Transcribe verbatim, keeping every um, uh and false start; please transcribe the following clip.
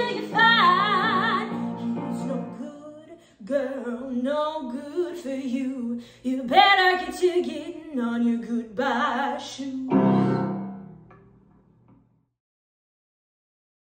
till you find he's no good, girl, no good for you. You better get to getting on your goodbye shoes.